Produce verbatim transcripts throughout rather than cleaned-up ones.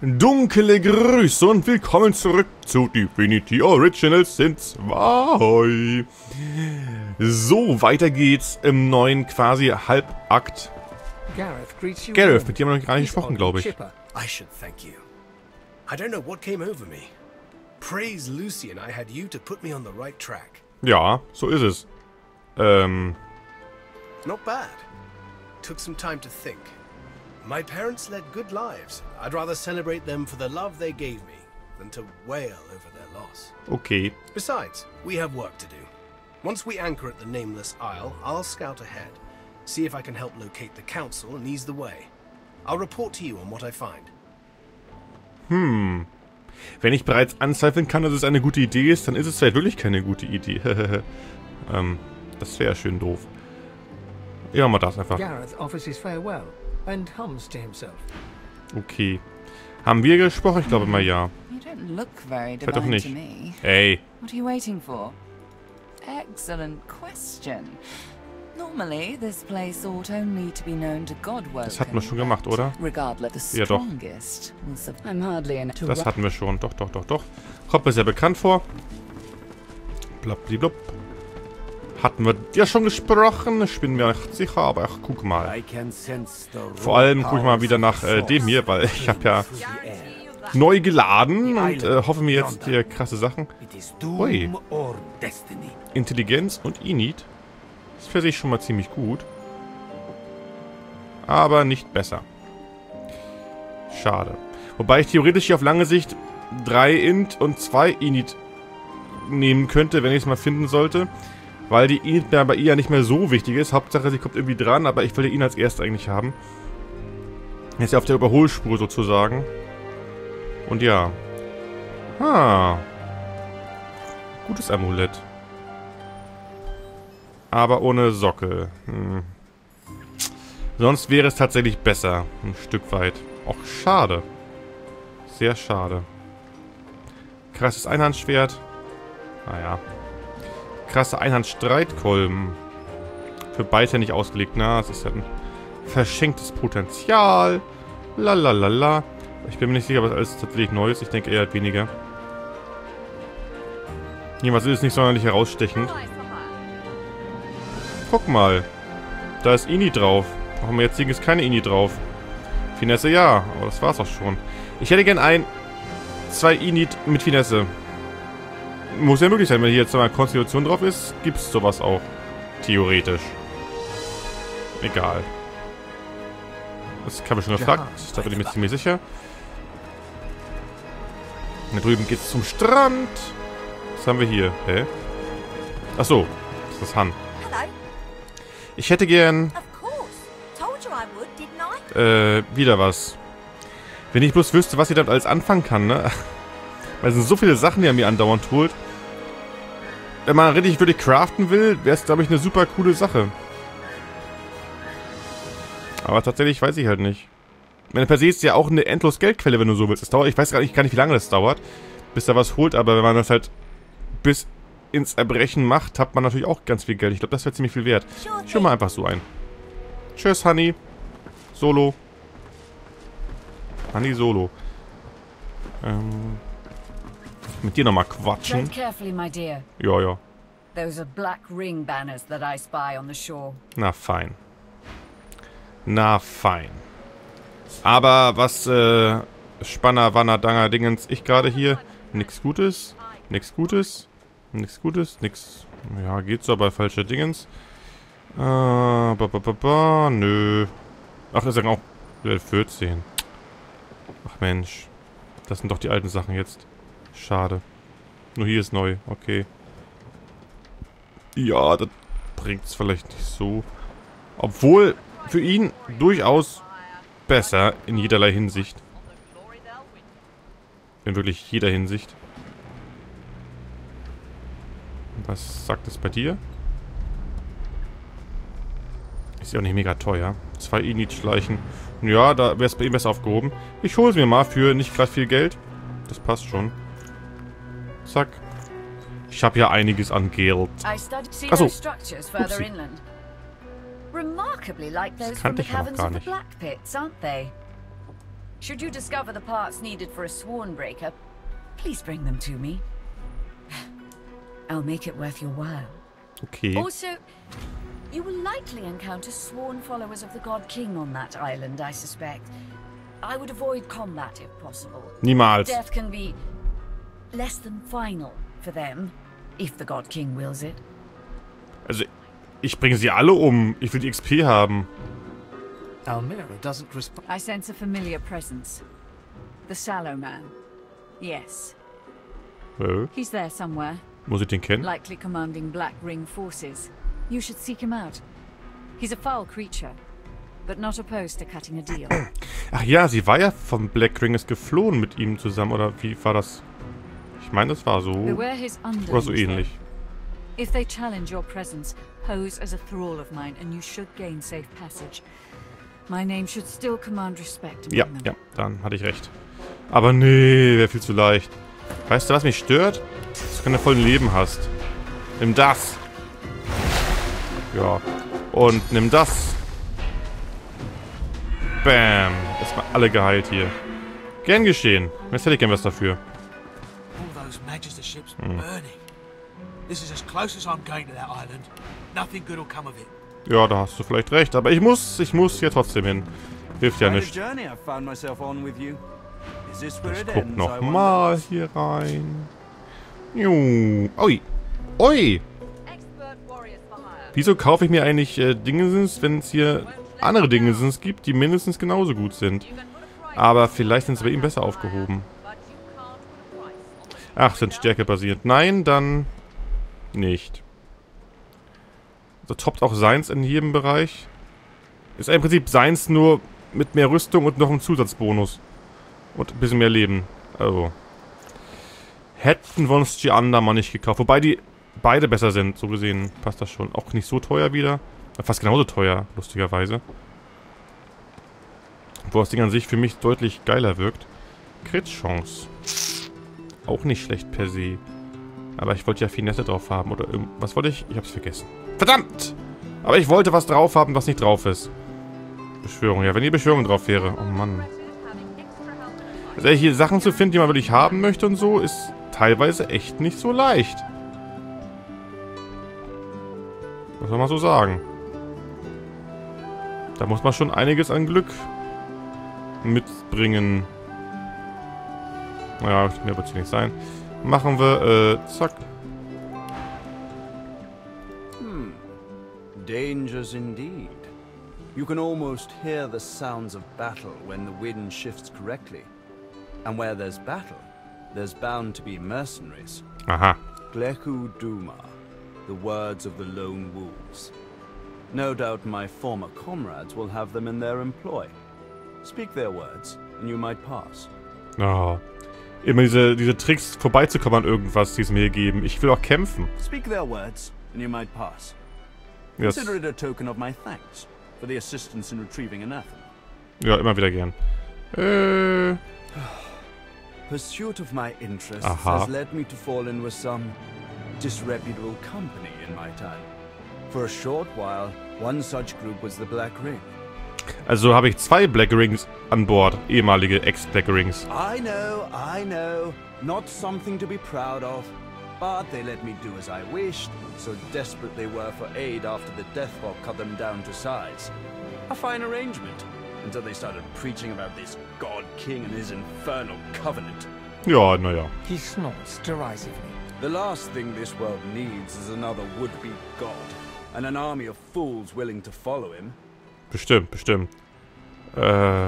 Dunkle Grüße und willkommen zurück zu Divinity Original Sin zwei. So, weiter geht's im neuen quasi Halbakt. Gareth, mit dem haben wir noch gar nicht gesprochen, glaube ich. I should thank you. I don't know what came over me. Praise Lucian, I had you to put me on the right track. Ja, so ist es. Ähm. Not bad. Took some time to think. My parents led good lives. I'd rather celebrate them for the love they gave me than to wail over their loss. Okay. Besides, we have work to do. Once we anchor at the Nameless Isle, I'll scout ahead, see if I can help locate the council and ease the way. I'll report to you on what I find. Hm. Wenn ich bereits anzweifeln kann, dass es eine gute Idee ist, dann ist es vielleicht wirklich keine gute Idee. ähm, das wäre schön doof. Ja, mal das einfach. Gareth offers his farewell and hums to himself. Okay. Haben wir gesprochen? Ich glaube mal ja. You don't look very Vielleicht doch divine nicht. to me. Ey. What are you waiting for? Excellent question. Normally, this place ought only to be known to Godwoken. Das hatten wir schon gemacht, oder? Regardless, the Ja, doch. strongest will survive. I'm hardly in to Das hatten wir schon. Doch, doch, doch, doch. Kommt mir sehr bekannt vor. Blablabla. Hatten wir ja schon gesprochen. Ich bin mir nicht sicher, aber ach, guck mal. Vor allem gucke ich mal wieder nach äh, dem hier, weil ich habe ja neu geladen und äh, hoffe mir jetzt hier krasse Sachen. Ui. Intelligenz und Init. Das für sich schon mal ziemlich gut. Aber nicht besser. Schade. Wobei ich theoretisch hier auf lange Sicht drei Int und zwei Init nehmen könnte, wenn ich es mal finden sollte. Weil die Init bei ihr ja nicht mehr so wichtig ist. Hauptsache, sie kommt irgendwie dran, aber ich wollte ihn als erst eigentlich haben. Er ist ja auf der Überholspur sozusagen. Und ja. Ah. Gutes Amulett. Aber ohne Sockel. Hm. Sonst wäre es tatsächlich besser. Ein Stück weit. Auch schade. Sehr schade. Krasses Einhandschwert. Naja. Krasse Einhandstreitkolben. Für beide nicht ausgelegt. Na, das ist ja ein verschenktes Potenzial. Lalalala. Ich bin mir nicht sicher, was alles tatsächlich neu ist. Ich denke eher weniger. Jedenfalls ist es nicht sonderlich herausstechend. Guck mal. Da ist Ini drauf. Warum jetzt ist keine Ini drauf? Finesse ja, aber das war's auch schon. Ich hätte gern ein, zwei Init mit Finesse. Muss ja möglich sein, wenn hier jetzt mal Konstitution drauf ist, gibt's sowas auch. Theoretisch. Egal. Das habe ich schon gefragt, da bin ich mir ziemlich sicher. Da drüben geht's zum Strand. Was haben wir hier? Hä? Achso, das ist Han. Ich hätte gern... Äh, wieder was. Wenn ich bloß wüsste, was sie damit alles anfangen kann, ne? Weil es sind so viele Sachen, die er mir andauernd holt. Wenn man richtig wirklich craften will, wäre es, glaube ich, eine super coole Sache. Aber tatsächlich weiß ich halt nicht. Ich meine, per se ist ja auch eine endlos Geldquelle, wenn du so willst. Das dauert, ich weiß gar nicht, gar nicht, wie lange das dauert, bis er was holt, aber wenn man das halt bis ins Erbrechen macht, hat man natürlich auch ganz viel Geld. Ich glaube, das wäre ziemlich viel wert. Ich schau mal einfach so ein. Tschüss, Honey. Solo. Honey Solo. Ähm... Mit dir nochmal quatschen. Ja, ja. Na, fein. Na, fein. Aber was, äh, Spanner, Wanner, Danger, Dingens, ich gerade hier, nix Gutes, nix Gutes, nix Gutes, nix, ja, geht so, aber falsche Dingens. Äh, ba, ba, ba, ba, nö. Ach, das ist ja auch Level vierzehn. Ach, Mensch. Das sind doch die alten Sachen jetzt. Schade. Nur hier ist neu. Okay. Ja, das bringt es vielleicht nicht so. Obwohl für ihn durchaus besser in jederlei Hinsicht. In wirklich jeder Hinsicht. Was sagt es bei dir? Ist ja auch nicht mega teuer. Zwei Init schleichen. Ja, da wäre es bei ihm besser aufgehoben. Ich hole es mir mal für nicht gerade viel Geld. Das passt schon. Zack. Ich habe ja einiges an Geld. Achso. Upsi. Das kannte ich ja noch gar nicht. Should you discover the parts needed for a Swornbreaker, please bring them to me. I'll make it worth your while. Okay. Also, you will likely encounter sworn followers of the God King on that island, I suspect. I would avoid combat if possible. Niemals. Death can be less than final for them, if the God King wills it. Also, ich bringe sie alle um. Ich will die X P haben. Almira doesn't respond. I sense a familiar presence. The Sallow Man. Yes. Äh, He's there somewhere. muss ich den kennen? Likely commanding Black Ring forces. You should seek him out. He's a foul creature, but not opposed to cutting a deal. Ach ja, sie war ja vom Black Ring ist geflohen mit ihm zusammen, oder wie war das? Ich meine, das war so. Beware his Oder so underlings, ähnlich. though. If they challenge your presence, pose as a thrall of mine, and you should gain safe passage. My name should still command respect among Ja, them. ja, dann hatte ich recht. Aber nee, wäre viel zu leicht. Weißt du, was mich stört? Dass du keine vollen Leben hast. Nimm das. Ja. Und nimm das. Bam. Erstmal alle geheilt hier. Gern geschehen. Jetzt hätte ich gern was dafür. All those Magister ships burning. This is as close as I'm going to that island. Nothing good will come of it. Ja, da hast du vielleicht recht. Aber ich muss, ich muss hier trotzdem hin. Hilft ja nicht. Ich guck nochmal hier rein. Juhu. Ui. Ui. Wieso kaufe ich mir eigentlich äh, Dingesens, wenn es hier andere Dingesens gibt, die mindestens genauso gut sind? Aber vielleicht sind sie bei ihm besser aufgehoben. Ach, sind stärkebasiert. Nein, dann nicht. Also toppt auch seins in jedem Bereich. Ist im Prinzip seins nur mit mehr Rüstung und noch einem Zusatzbonus. Und ein bisschen mehr Leben. Also. Hätten wir uns die anderen mal nicht gekauft. Wobei die beide besser sind, so gesehen. Passt das schon. Auch nicht so teuer wieder. Fast genauso teuer, lustigerweise. Wo das Ding an sich für mich deutlich geiler wirkt. Crit-Chance. Auch nicht schlecht per se. Aber ich wollte ja Finesse drauf haben. Oder irgendwas wollte ich? Ich hab's vergessen. Verdammt! Aber ich wollte was drauf haben, was nicht drauf ist. Beschwörung. Ja, wenn die Beschwörung drauf wäre. Oh Mann. Also hier Sachen zu finden, die man wirklich haben möchte und so, ist teilweise echt nicht so leicht. Muss man mal so sagen. Da muss man schon einiges an Glück mitbringen. Naja, mehr wird es nicht sein. Machen wir, äh, zack. Hmm. Dangers indeed. You can almost hear the sounds of battle when the wind shifts correctly. And where there's battle, there's bound to be mercenaries. Aha. Gleku Duma, the words of the lone wolves. No doubt my former comrades will have them in their employ. Speak their words, and you might pass. Oh. Immer diese, diese Tricks vorbeizukommen an irgendwas, die es mir geben. Ich will auch kämpfen. Speak their words, and you might pass. Yes. Consider it a token of my thanks for the assistance in retrieving Anathema. Ja, immer wieder gern. Äh. Pursuit of my interests Aha. has led me to fall in with some disreputable company in my time. For a short while, one such group was the Black Ring. Also habe ich zwei Black Rings an Bord. Ehemalige Ex-Black Rings. I know, I know. Not something to be proud of. But they let me do as I wished, so desperate they were for aid after the Deathhawk cut them down to size. A fine arrangement, until they started preaching about this God King and his infernal covenant. Ja, naja. He snorts derisively. The last thing this world needs is another would-be god, and an army of fools willing to follow him. Bestimmt, bestimmt. Äh.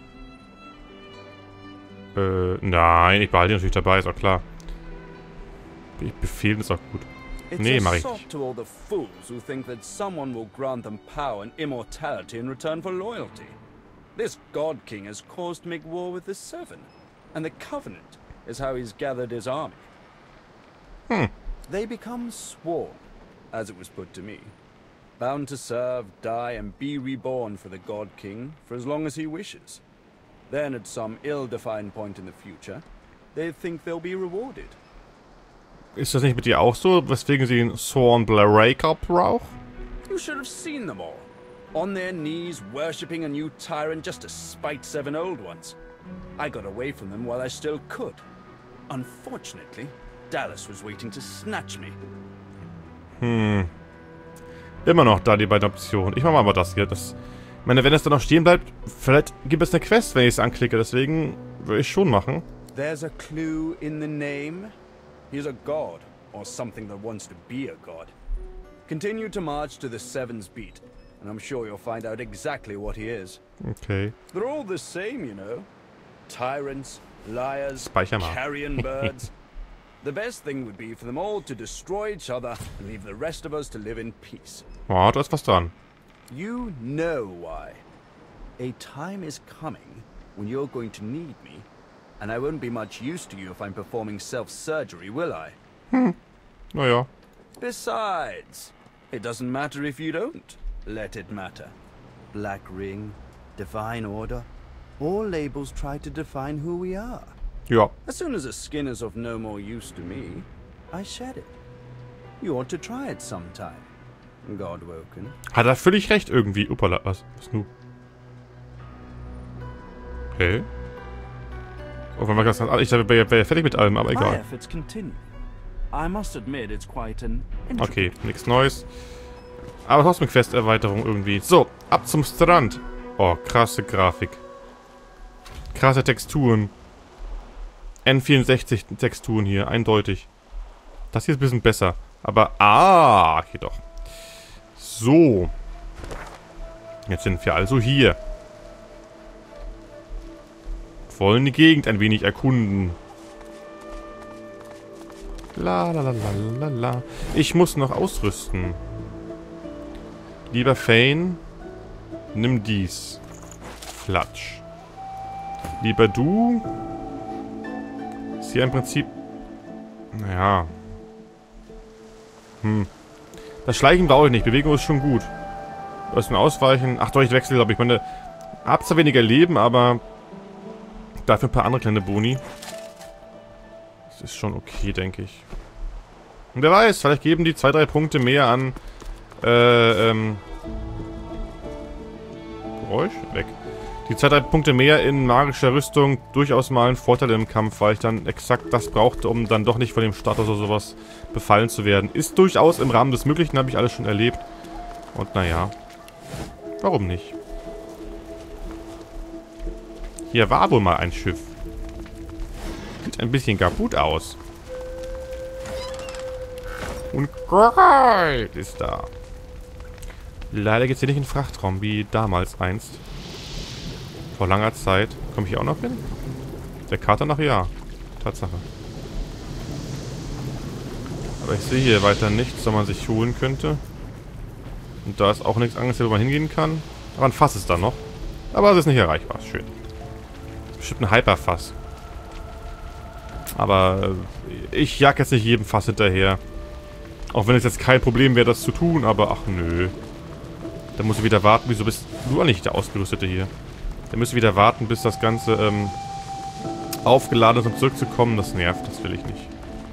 Äh, nein, ich behalte ihn natürlich dabei, ist auch klar. Befehlen ist auch gut. Nee, mach ich nicht. To all the fools who think that someone will grant them power and immortality in return for loyalty. This God King has caused to make war with the Seven, and the Covenant is how he's gathered his army. Hmm. They become sworn, as it was put to me, bound to serve, die, and be reborn for the God King for as long as he wishes. Then, at some ill-defined point in the future, they think they'll be rewarded. Ist das nicht mit dir auch so, weswegen sie den Swornbreaker braucht? You should have seen them all. On their knees, worshipping a new tyrant just to spite seven old ones. I got away from them while I still could. Unfortunately, Dallas was waiting to snatch me. Hm. Immer noch da die beiden Optionen. Ich mache mal aber das hier. Das, ich meine, wenn es dann noch stehen bleibt, vielleicht gibt es eine Quest, wenn ich es anklicke. Deswegen würde ich schon machen. There's a clue in the name. He's a god, or something that wants to be a god. Continue to march to the Seven's Beat, and I'm sure you'll find out exactly what he is. Okay. They're all the same, you know. Tyrants, liars, Speicher mal. carrion birds. The best thing would be for them all to destroy each other and leave the rest of us to live in peace. Oh, da ist was dran. You know why. A time is coming when you're going to need me, and I won't be much use to you if I'm performing self-surgery, will I? Hm. Naja. Besides, it doesn't matter if you don't. Let it matter. Black Ring, Divine Order, all labels try to define who we are. Ja. As soon as a skin is of no more use to me, I shed it. You ought to try it sometime, Godwoken. Hat er völlig recht irgendwie. Uppala, was? Was nu? Okay. Oh, wenn man ganz, ich dachte, wir wären fertig mit allem, aber My egal. efforts continue. I must admit it's quite an Okay, nichts Neues. Aber trotzdem Quest-Erweiterung irgendwie. So, ab zum Strand. Oh, krasse Grafik. Krasse Texturen. N vierundsechzig Texturen hier, eindeutig. Das hier ist ein bisschen besser. Aber, ah, hier doch. So. Jetzt sind wir also hier. Wollen die Gegend ein wenig erkunden. La la la la la la. Ich muss noch ausrüsten. Lieber Fane, nimm dies. Flatsch. Lieber du. Ist hier im Prinzip... Naja. Hm. Das Schleichen brauche ich nicht. Bewegung ist schon gut. Was ein Ausweichen? Ach doch, ich wechsle, glaube ich. Ich meine, hab zwar weniger Leben, aber dafür ein paar andere kleine Boni. Das ist schon okay, denke ich. Und wer weiß, vielleicht geben die zwei, drei Punkte mehr an äh, ähm... Geräusch? Weg. Die zwei, drei Punkte mehr in magischer Rüstung durchaus mal ein Vorteil im Kampf, weil ich dann exakt das brauchte, um dann doch nicht von dem Status oder sowas befallen zu werden. Ist durchaus im Rahmen des Möglichen, habe ich alles schon erlebt. Und naja, warum nicht? Hier war wohl mal ein Schiff. Sieht ein bisschen kaputt aus. Und Gold ist da. Leider geht es hier nicht in den Frachtraum, wie damals einst. Vor langer Zeit. Komme ich hier auch noch hin? Der Kater nach ja. Tatsache. Aber ich sehe hier weiter nichts, was man sich holen könnte. Und da ist auch nichts angezeigt, wo man hingehen kann. Aber ein Fass ist da noch. Aber es ist nicht erreichbar. Schön. Bestimmt ein Hyperfass. Aber ich jag jetzt nicht jedem Fass hinterher. Auch wenn es jetzt kein Problem wäre, das zu tun. Aber ach nö. Da muss ich wieder warten. Wieso bist du nicht der Ausgerüstete hier? Da müssen wir wieder warten, bis das Ganze ähm, aufgeladen ist, um zurückzukommen. Das nervt, das will ich nicht.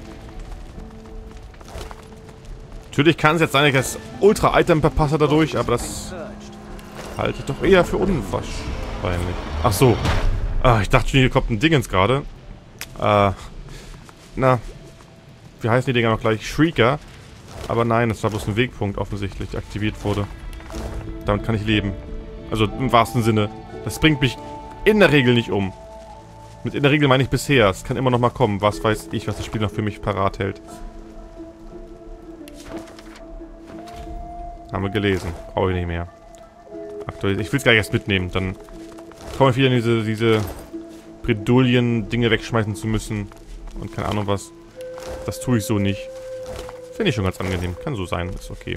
Natürlich kann es jetzt sein, dass ich das Ultra-Item verpasse dadurch, aber das halte ich doch eher für unwahrscheinlich. Ach so. Ah, ich dachte schon, hier kommt ein Dingens gerade. Äh, na, wie heißen die Dinger noch gleich? Shrieker. Aber nein, das war bloß ein Wegpunkt offensichtlich, der aktiviert wurde. Damit kann ich leben. Also im wahrsten Sinne. Das bringt mich in der Regel nicht um. Mit in der Regel meine ich bisher. Es kann immer noch mal kommen. Was weiß ich, was das Spiel noch für mich parat hält. Haben wir gelesen. Brauche ich nicht mehr. Aktuell. Ich will es gar nicht erst mitnehmen. Dann komme ich wieder in diese, diese Bredouillen-Dinge wegschmeißen zu müssen. Und keine Ahnung was. Das tue ich so nicht. Finde ich schon ganz angenehm. Kann so sein. Ist okay.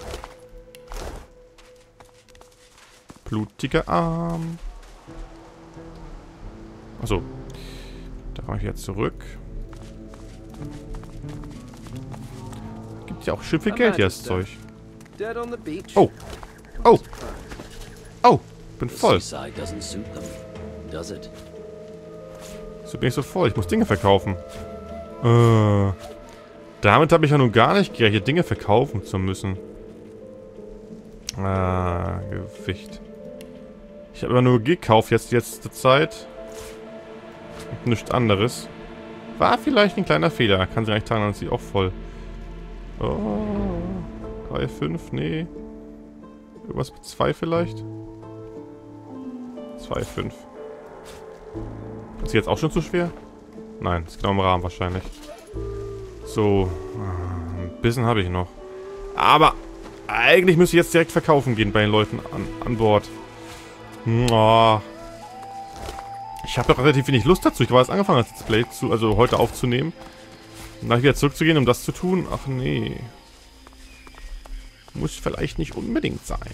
Blutiger Arm. Achso. Da komme ich jetzt zurück. Gibt ja auch schön viel Geld hier, das Zeug. Oh. Oh. Oh. Bin voll. So bin ich so voll. Ich muss Dinge verkaufen. Äh. Damit habe ich ja nun gar nicht gerechnet, Dinge verkaufen zu müssen. Ah, Gewicht. Ich habe immer nur gekauft jetzt die letzte Zeit. Nichts anderes. War vielleicht ein kleiner Fehler. Kann sie eigentlich tragen, dann ist sie auch voll. Oh. drei, fünf, nee. Irgendwas mit zwei vielleicht? zwei, fünf. Ist sie jetzt auch schon zu schwer? Nein, ist genau im Rahmen wahrscheinlich. So. Ein bisschen habe ich noch. Aber eigentlich müsste ich jetzt direkt verkaufen gehen bei den Leuten an, an Bord. Oh. Ich habe doch relativ wenig Lust dazu. Ich war jetzt angefangen, das Let's Play zu, also heute aufzunehmen. Und dann wieder zurückzugehen, um das zu tun. Ach nee. Muss vielleicht nicht unbedingt sein.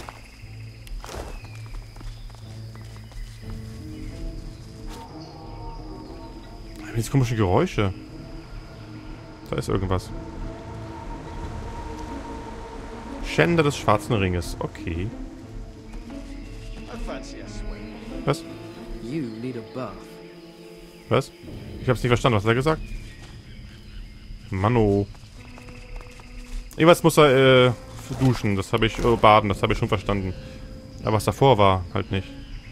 Jetzt komische Geräusche. Da ist irgendwas. Schänder des Schwarzen Ringes. Okay. Was? Was? Ich hab's nicht verstanden. Was hat er gesagt? Mano. Irgendwas muss er, äh, duschen. Das habe ich, äh, baden. Das habe ich schon verstanden. Aber was davor war, halt nicht.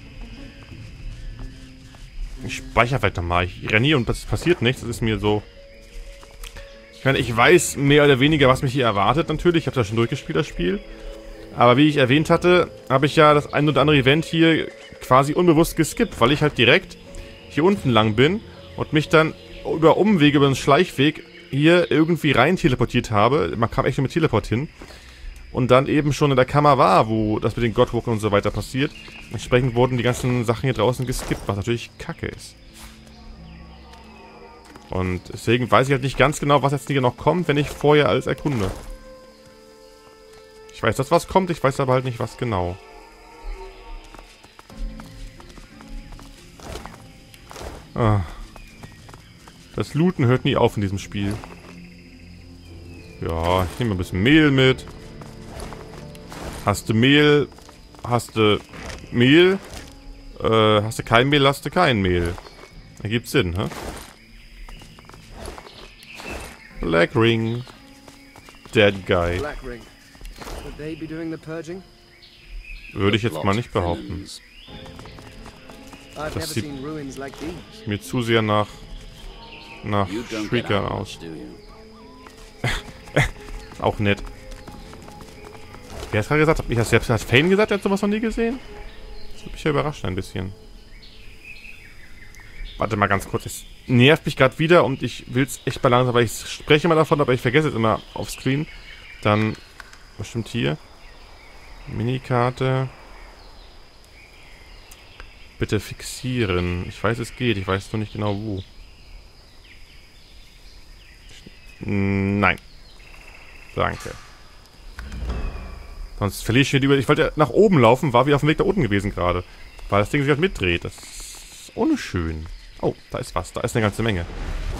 Ich speichere vielleicht nochmal. Ich renne hier und das passiert nichts. Das ist mir so... Ich meine, ich weiß mehr oder weniger, was mich hier erwartet natürlich. Ich habe das schon durchgespielt, das Spiel. Aber wie ich erwähnt hatte, habe ich ja das ein oder andere Event hier quasi unbewusst geskippt, weil ich halt direkt hier unten lang bin und mich dann über Umwege, über den Schleichweg hier irgendwie rein teleportiert habe. Man kam echt nur mit Teleport hin. Und dann eben schon in der Kammer war, wo das mit den Godwalkern und so weiter passiert. Entsprechend wurden die ganzen Sachen hier draußen geskippt, was natürlich kacke ist. Und deswegen weiß ich halt nicht ganz genau, was jetzt hier noch kommt, wenn ich vorher alles erkunde. Ich weiß, dass was kommt, ich weiß aber halt nicht, was genau. Ah. Das Looten hört nie auf in diesem Spiel. Ja, ich nehme ein bisschen Mehl mit. Hast du Mehl, hast du Mehl, äh, hast du kein Mehl, hast du kein Mehl. Ergibt Sinn, hä? Black Ring. Dead Guy. Black Ring. Would they be doing the purging? Würde ich jetzt mal nicht behaupten. I've never Das sieht seen ruins like these. mir zu sehr nach nach Shrieker aus. Auch nett. Wer hat gerade gesagt? Hab ich das selbst als Fane gesagt? Er hat sowas noch nie gesehen? Das hat mich ja überrascht ein bisschen. Warte mal ganz kurz. Es nervt mich gerade wieder und ich will es echt mal langsam, weil ich spreche immer davon, aber ich vergesse es immer auf Screen. Dann bestimmt hier. Minikarte. Bitte fixieren. Ich weiß, es geht. Ich weiß nur nicht genau wo. Nein. Danke. Sonst verliere ich hier lieber... Ich wollte ja nach oben laufen, war wie auf dem Weg da unten gewesen gerade. Weil das Ding sich halt mitdreht. Das ist unschön. Oh, da ist was. Da ist eine ganze Menge.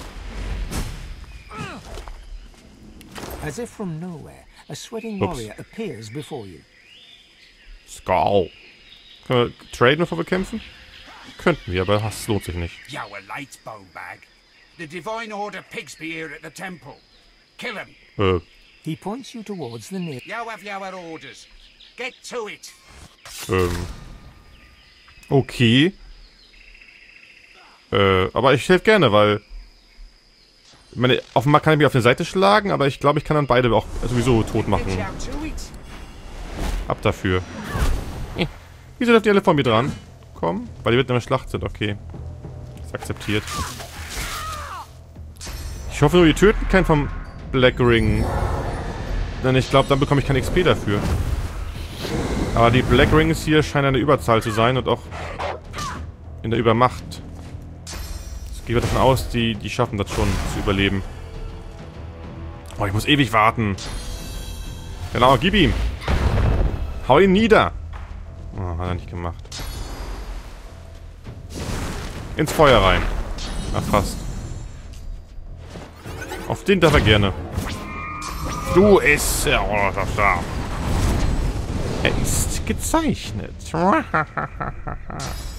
As if from nowhere, a sweating Ups. warrior appears before you. Skull. Können wir traden, bevor wir kämpfen? Könnten wir, aber das lohnt sich nicht. You were late, Bonebag. The Divine Order pigs be here at the temple. Kill him. Äh, He points you towards the near... You have your orders. Get to it. ähm. Okay. Äh, aber ich helfe gerne, weil... Ich meine, offenbar kann ich mich auf der Seite schlagen, aber ich glaube, ich kann dann beide auch sowieso tot machen. Get you to it. Ab dafür. Äh. Wieso dürft ihr alle vor mir dran? Komm, weil die mitten in der Schlacht sind, okay. Ist akzeptiert. Ich hoffe nur, die töten keinen vom Black Ring. Denn ich glaube, dann bekomme ich kein X P dafür. Aber die Black Rings hier scheinen eine Überzahl zu sein und auch in der Übermacht. Ich gehe davon aus, die, die schaffen das schon zu überleben. Oh, ich muss ewig warten. Genau, gib ihm. Hau ihn nieder. Oh, hat er nicht gemacht. Ins Feuer rein. Ach, fast. Auf den darf er gerne. Du ist... Er ist gezeichnet.